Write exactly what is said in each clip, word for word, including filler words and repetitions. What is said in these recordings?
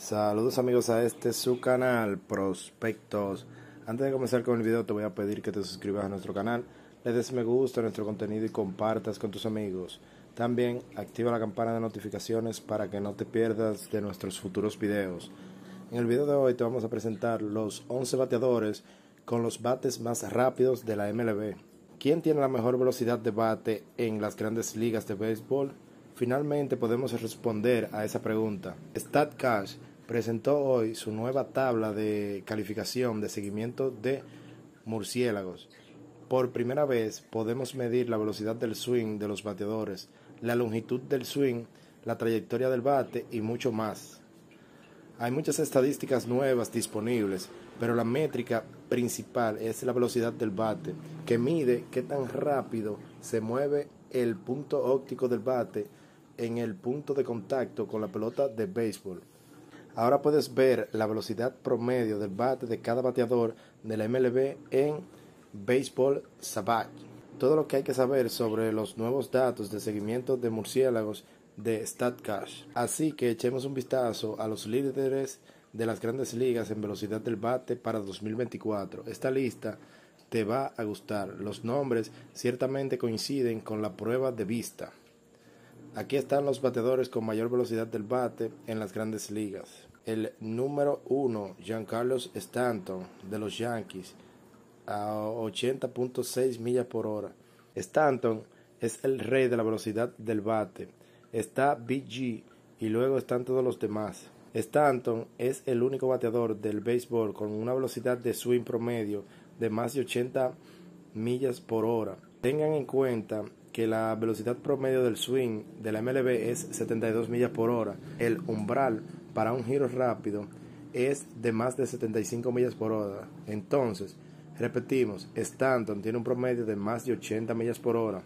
Saludos amigos a este su canal Prospectos. Antes de comenzar con el video te voy a pedir que te suscribas a nuestro canal, le des me gusta a nuestro contenido y compartas con tus amigos. También activa la campana de notificaciones para que no te pierdas de nuestros futuros videos. En el video de hoy te vamos a presentar los once bateadores con los bates más rápidos de la M L B. ¿Quién tiene la mejor velocidad de bate en las grandes ligas de béisbol? Finalmente podemos responder a esa pregunta. StatCast presentó hoy su nueva tabla de calificación de seguimiento de murciélagos. Por primera vez podemos medir la velocidad del swing de los bateadores, la longitud del swing, la trayectoria del bate y mucho más. Hay muchas estadísticas nuevas disponibles, pero la métrica principal es la velocidad del bate, que mide qué tan rápido se mueve el punto óptico del bate en el punto de contacto con la pelota de béisbol. Ahora puedes ver la velocidad promedio del bate de cada bateador de la M L B en Baseball Savant. Todo lo que hay que saber sobre los nuevos datos de seguimiento de murciélagos de StatCast. Así que echemos un vistazo a los líderes de las grandes ligas en velocidad del bate para dos mil veinticuatro. Esta lista te va a gustar. Los nombres ciertamente coinciden con la prueba de vista. Aquí están los bateadores con mayor velocidad del bate en las grandes ligas. El número uno, Giancarlo Stanton, de los Yankees, a ochenta punto seis millas por hora. Stanton es el rey de la velocidad del bate. Está B G y luego están todos los demás. Stanton es el único bateador del béisbol con una velocidad de swing promedio de más de ochenta millas por hora. Tengan en cuenta que la velocidad promedio del swing de la M L B es setenta y dos millas por hora. El umbral para un giro rápido es de más de setenta y cinco millas por hora. Entonces, repetimos, Stanton tiene un promedio de más de ochenta millas por hora.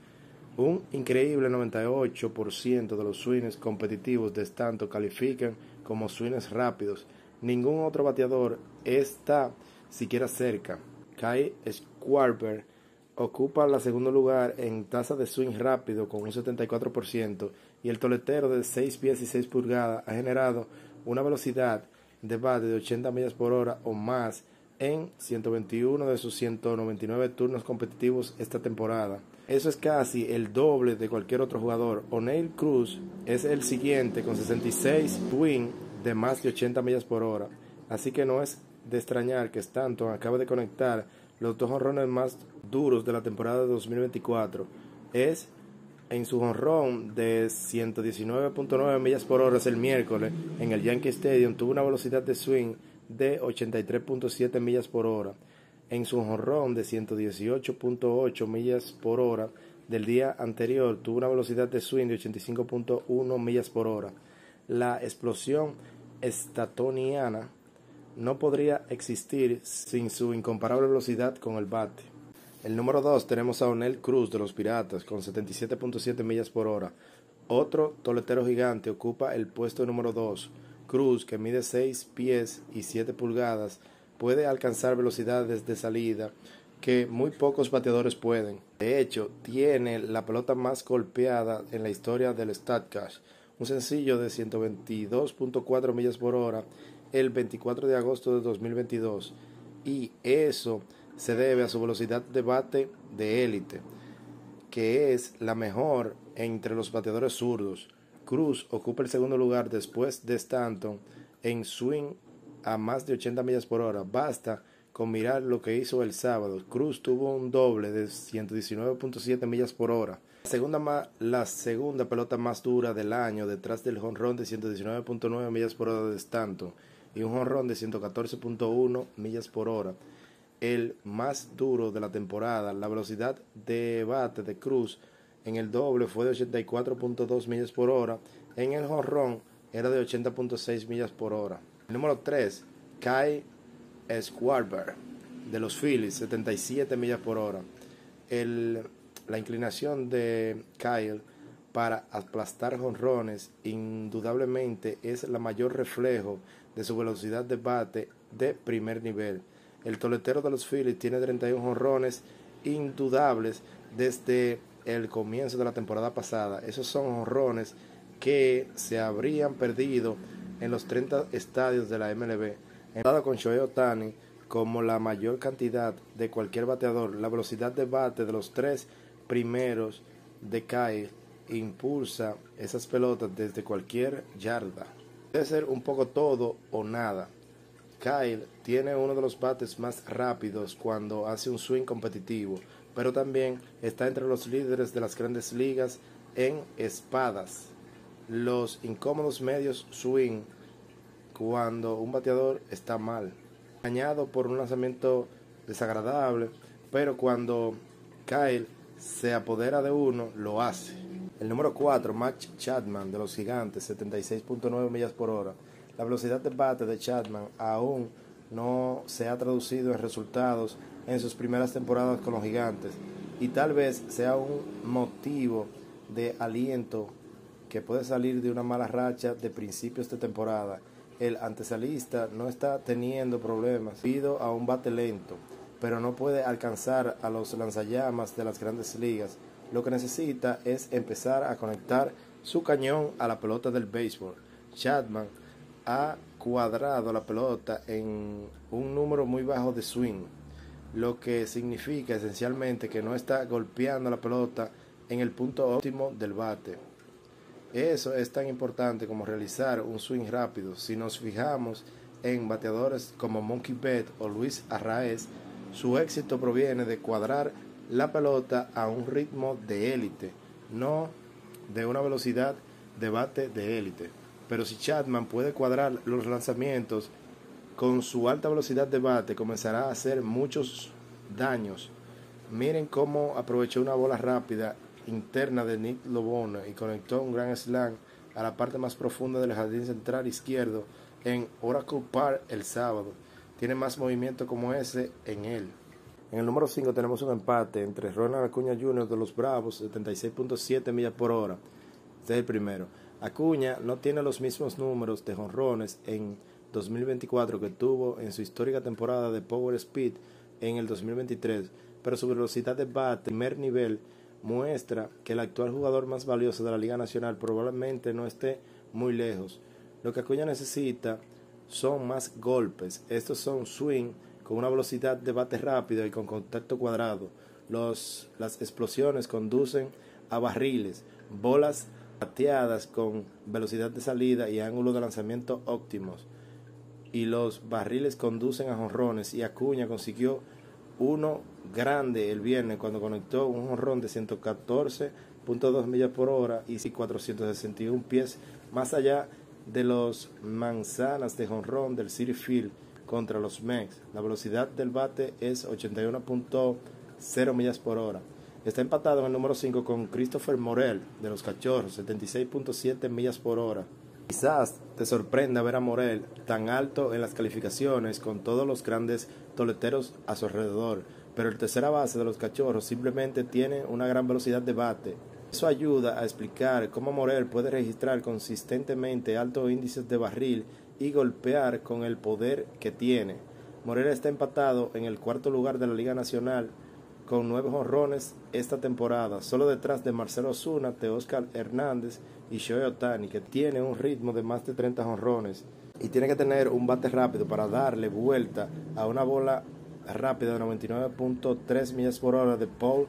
Un increíble noventa y ocho por ciento de los swings competitivos de Stanton califican como swings rápidos. Ningún otro bateador está siquiera cerca. Kyle Schwarber ocupa el segundo lugar en tasa de swing rápido con un setenta y cuatro por ciento y el toletero de seis pies y seis pulgadas ha generado una velocidad de bate de ochenta millas por hora o más en ciento veintiuno de sus ciento noventa y nueve turnos competitivos esta temporada. Eso es casi el doble de cualquier otro jugador. Oneil Cruz es el siguiente con sesenta y seis swing de más de ochenta millas por hora. Así que no es de extrañar que Stanton acabe de conectar los dos jonrones más duros de la temporada de dos mil veinticuatro. Es en su jonrón de ciento diecinueve punto nueve millas por hora el miércoles en el Yankee Stadium. Tuvo una velocidad de swing de ochenta y tres punto siete millas por hora. En su jonrón de ciento dieciocho punto ocho millas por hora del día anterior tuvo una velocidad de swing de ochenta y cinco punto uno millas por hora. La explosión statoniana no podría existir sin su incomparable velocidad con el bate. El número dos tenemos a Oneil Cruz de los Piratas con setenta y siete punto siete millas por hora. Otro toletero gigante ocupa el puesto número dos. Cruz, que mide seis pies y siete pulgadas, puede alcanzar velocidades de salida que muy pocos bateadores pueden. De hecho, tiene la pelota más golpeada en la historia del StatCast, un sencillo de ciento veintidós punto cuatro millas por hora el veinticuatro de agosto de dos mil veintidós, y eso se debe a su velocidad de bate de élite, que es la mejor entre los bateadores zurdos. Cruz ocupa el segundo lugar después de Stanton en swing a más de ochenta millas por hora. Basta con mirar lo que hizo el sábado. Cruz tuvo un doble de ciento diecinueve punto siete millas por hora. La segunda, la segunda pelota más dura del año, detrás del jonrón de ciento diecinueve punto nueve millas por hora de Stanton y un jonrón de ciento catorce punto uno millas por hora. El más duro de la temporada, la velocidad de bate de Cruz en el doble fue de ochenta y cuatro punto dos millas por hora. En el jonrón era de ochenta punto seis millas por hora. El número tres, Kyle Schwarber de los Phillies, setenta y siete millas por hora. El, la inclinación de Kyle para aplastar jonrones indudablemente es la mayor reflejo de su velocidad de bate de primer nivel. El toletero de los Phillies tiene treinta y uno jonrones indudables desde el comienzo de la temporada pasada. Esos son jonrones que se habrían perdido en los treinta estadios de la M L B, empatado con Shohei Ohtani como la mayor cantidad de cualquier bateador. La velocidad de bate de los tres primeros de Kyle impulsa esas pelotas desde cualquier yarda. Debe ser un poco todo o nada. Kyle tiene uno de los bates más rápidos cuando hace un swing competitivo, pero también está entre los líderes de las grandes ligas en espadas. Los incómodos medios swing cuando un bateador está mal, dañado por un lanzamiento desagradable, pero cuando Kyle se apodera de uno, lo hace. El número cuatro, Max Chapman de los Gigantes, setenta y seis punto nueve millas por hora. La velocidad de bate de Chapman aún no se ha traducido en resultados en sus primeras temporadas con los Gigantes, y tal vez sea un motivo de aliento que puede salir de una mala racha de principios de temporada. El antesalista no está teniendo problemas debido a un bate lento, pero no puede alcanzar a los lanzallamas de las grandes ligas. Lo que necesita es empezar a conectar su cañón a la pelota del béisbol. Chapman ha cuadrado la pelota en un número muy bajo de swing, lo que significa esencialmente que no está golpeando la pelota en el punto óptimo del bate. Eso es tan importante como realizar un swing rápido. Si nos fijamos en bateadores como Mookie Betts o Luis Arraez, su éxito proviene de cuadrar la pelota a un ritmo de élite, no de una velocidad de bate de élite. Pero si Chapman puede cuadrar los lanzamientos con su alta velocidad de bate, comenzará a hacer muchos daños. Miren cómo aprovechó una bola rápida interna de Nick Lobona y conectó un grand slam a la parte más profunda del jardín central izquierdo en Oracle Park el sábado. Tiene más movimiento como ese en él. En el número cinco tenemos un empate entre Ronald Acuña junior de los Bravos, setenta y seis punto siete millas por hora. Este es el primero. Acuña no tiene los mismos números de jonrones en dos mil veinticuatro que tuvo en su histórica temporada de Power Speed en el dos mil veintitrés, pero su velocidad de bate de primer nivel muestra que el actual jugador más valioso de la Liga Nacional probablemente no esté muy lejos. Lo que Acuña necesita son más golpes. Estos son swing con una velocidad de bate rápida y con contacto cuadrado. Los, las explosiones conducen a barriles, bolas bateadas con velocidad de salida y ángulo de lanzamiento óptimos, y los barriles conducen a jonrones, y Acuña consiguió uno grande el viernes cuando conectó un jonrón de ciento catorce punto dos millas por hora y cuatrocientos sesenta y uno pies más allá de los manzanas de jonrón del Citi Field contra los Mets. La velocidad del bate es ochenta y uno punto cero millas por hora. Está empatado en el número cinco con Christopher Morel de los Cachorros, setenta y seis punto siete millas por hora. Quizás te sorprenda ver a Morel tan alto en las calificaciones con todos los grandes toleteros a su alrededor, pero el tercera base de los Cachorros simplemente tiene una gran velocidad de bate. Eso ayuda a explicar cómo Morel puede registrar consistentemente altos índices de barril y golpear con el poder que tiene. Morel está empatado en el cuarto lugar de la Liga Nacional con nueve jonrones esta temporada, solo detrás de Marcell Ozuna, Teóscar Hernández y Shohei Ohtani, que tiene un ritmo de más de treinta jonrones y tiene que tener un bate rápido para darle vuelta a una bola rápida de noventa y nueve punto tres millas por hora de Paul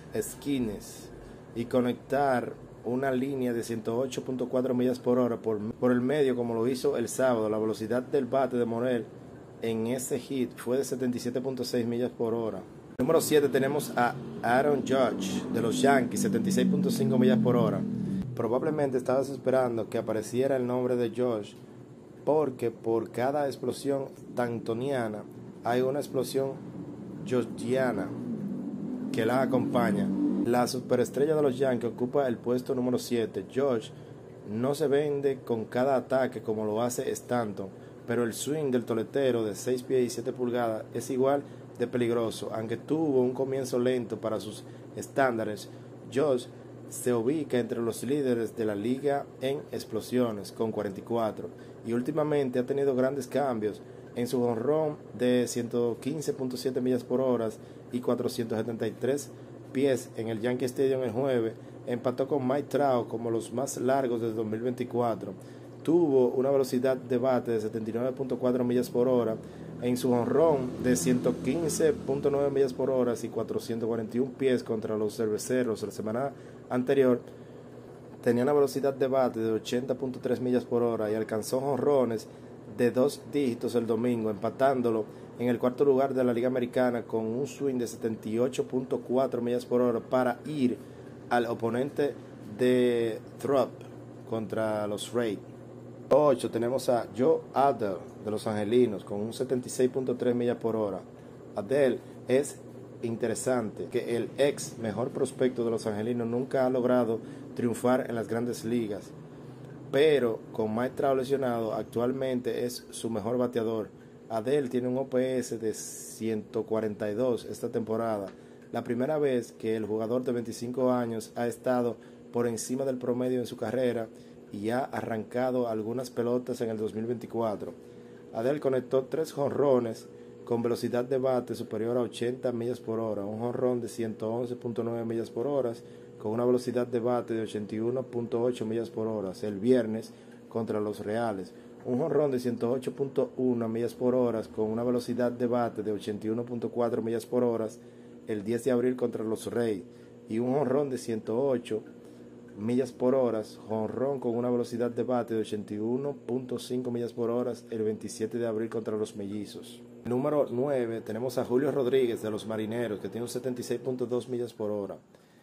Skenes y conectar una línea de ciento ocho punto cuatro millas por hora por, por el medio como lo hizo el sábado. La velocidad del bate de Morel en ese hit fue de setenta y siete punto seis millas por hora. Número siete tenemos a Aaron Judge de los Yankees, setenta y seis punto cinco millas por hora. Probablemente estabas esperando que apareciera el nombre de Judge, porque por cada explosión tantoniana hay una explosión georgiana que la acompaña. La superestrella de los Yankees ocupa el puesto número siete. Judge no se vende con cada ataque como lo hace Stanton, pero el swing del toletero de seis pies y siete pulgadas es igual de peligroso. Aunque tuvo un comienzo lento para sus estándares, Judge se ubica entre los líderes de la liga en explosiones con cuarenta y cuatro, y últimamente ha tenido grandes cambios en su jonrón de ciento quince punto siete millas por hora y cuatrocientos setenta y tres pies en el Yankee Stadium el jueves. Empató con Mike Trout como los más largos desde dos mil veinticuatro. tuvo una velocidad de bate de setenta y nueve punto cuatro millas por hora en su jonrón de ciento quince punto nueve millas por hora y cuatrocientos cuarenta y uno pies contra los Cerveceros la semana anterior. Tenía una velocidad de bate de ochenta punto tres millas por hora y alcanzó jonrones de dos dígitos el domingo, empatándolo en el cuarto lugar de la Liga Americana con un swing de setenta y ocho punto cuatro millas por hora para ir al oponente de Thrupp contra los Rays. ocho tenemos a Joe Adell de los Angelinos con un setenta y seis punto tres millas por hora. Adell es interesante que el ex mejor prospecto de los Angelinos nunca ha logrado triunfar en las grandes ligas, pero con Mike Trout lesionado actualmente es su mejor bateador. Adell tiene un O P S de ciento cuarenta y dos esta temporada, la primera vez que el jugador de veinticinco años ha estado por encima del promedio en su carrera y ha arrancado algunas pelotas en el dos mil veinticuatro. Adell conectó tres jonrones con velocidad de bate superior a ochenta millas por hora, un jonrón de ciento once punto nueve millas por hora con una velocidad de bate de ochenta y uno punto ocho millas por hora el viernes contra los Reales, un jonrón de ciento ocho punto uno millas por hora con una velocidad de bate de ochenta y uno punto cuatro millas por hora el diez de abril contra los Rays y un jonrón de ciento ocho millas por hora, jonrón con una velocidad de bate de ochenta y uno punto cinco millas por hora el veintisiete de abril contra los Mellizos. Número nueve tenemos a Julio Rodríguez de los Marineros, que tiene un setenta y seis punto dos millas por hora.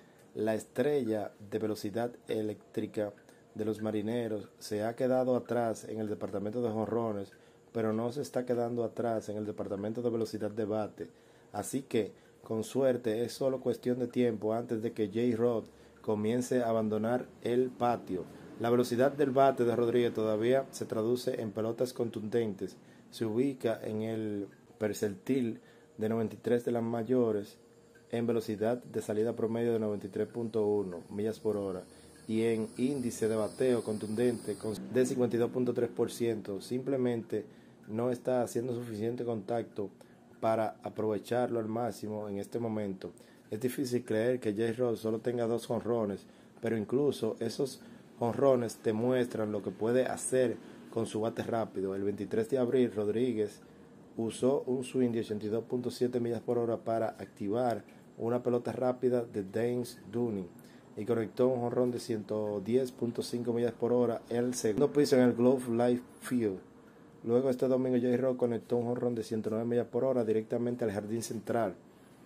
La estrella de velocidad eléctrica de los Marineros se ha quedado atrás en el departamento de jonrones, pero no se está quedando atrás en el departamento de velocidad de bate, así que con suerte es solo cuestión de tiempo antes de que J-Rod comience a abandonar el patio. La velocidad del bate de Rodríguez todavía se traduce en pelotas contundentes. Se ubica en el percentil de noventa y tres de las mayores, en velocidad de salida promedio de noventa y tres punto uno millas por hora y en índice de bateo contundente de cincuenta y dos punto tres por ciento. Simplemente no está haciendo suficiente contacto para aprovecharlo al máximo en este momento. Es difícil creer que J-Rod solo tenga dos jonrones, pero incluso esos jonrones te muestran lo que puede hacer con su bate rápido. El veintitrés de abril, Rodríguez usó un swing de ochenta y dos punto siete millas por hora para activar una pelota rápida de Dansby Swanson y conectó un jonrón de ciento diez punto cinco millas por hora en el segundo piso en el Globe Life Field. Luego este domingo J-Rod conectó un jonrón de ciento nueve millas por hora directamente al jardín central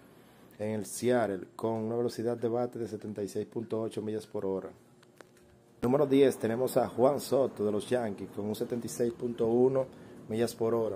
en el Seattle con una velocidad de bate de setenta y seis punto ocho millas por hora. Número diez tenemos a Juan Soto de los Yankees con un setenta y seis punto uno millas por hora.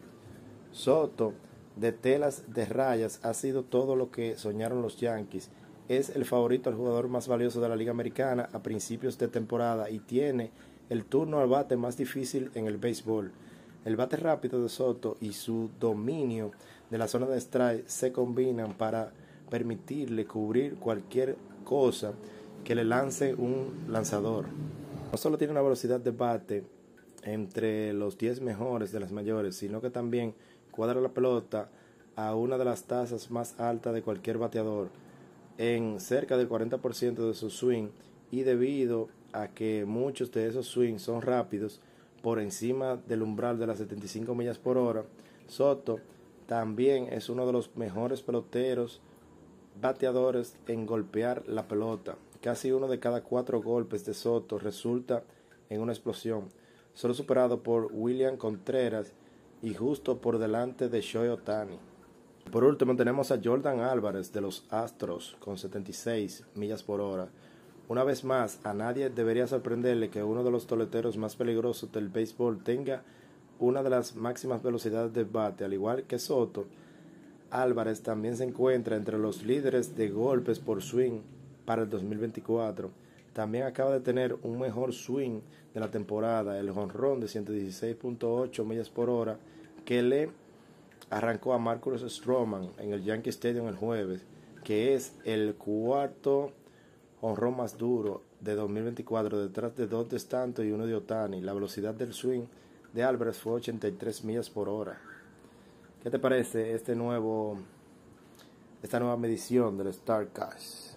Soto, de telas de rayas, ha sido todo lo que soñaron los Yankees. Es el favorito al jugador más valioso de la Liga Americana a principios de temporada y tiene el turno al bate más difícil en el béisbol. El bate rápido de Soto y su dominio de la zona de strike se combinan para permitirle cubrir cualquier cosa que le lance un lanzador. No solo tiene una velocidad de bate entre los diez mejores de las mayores, sino que también cuadra la pelota a una de las tasas más altas de cualquier bateador, en cerca del cuarenta por ciento de su swing, y debido a que muchos de esos swings son rápidos, por encima del umbral de las setenta y cinco millas por hora, Soto también es uno de los mejores peloteros bateadores en golpear la pelota. Casi uno de cada cuatro golpes de Soto resulta en una explosión, solo superado por William Contreras y justo por delante de Shohei Ohtani. Por último tenemos a Jordan Álvarez de los Astros con setenta y seis millas por hora. Una vez más, a nadie debería sorprenderle que uno de los toleteros más peligrosos del béisbol tenga una de las máximas velocidades de bate. Al igual que Soto, Álvarez también se encuentra entre los líderes de golpes por swing para el dos mil veinticuatro. También acaba de tener un mejor swing de la temporada, el jonrón de ciento dieciséis punto ocho millas por hora que le arrancó a Marcus Stroman en el Yankee Stadium el jueves, que es el cuarto jonrón más duro de dos mil veinticuatro, detrás de dos de Stanton y uno de Ohtani. La velocidad del swing de Álvarez fue ochenta y tres millas por hora. ¿Qué te parece este nuevo, esta nueva medición del StatCast?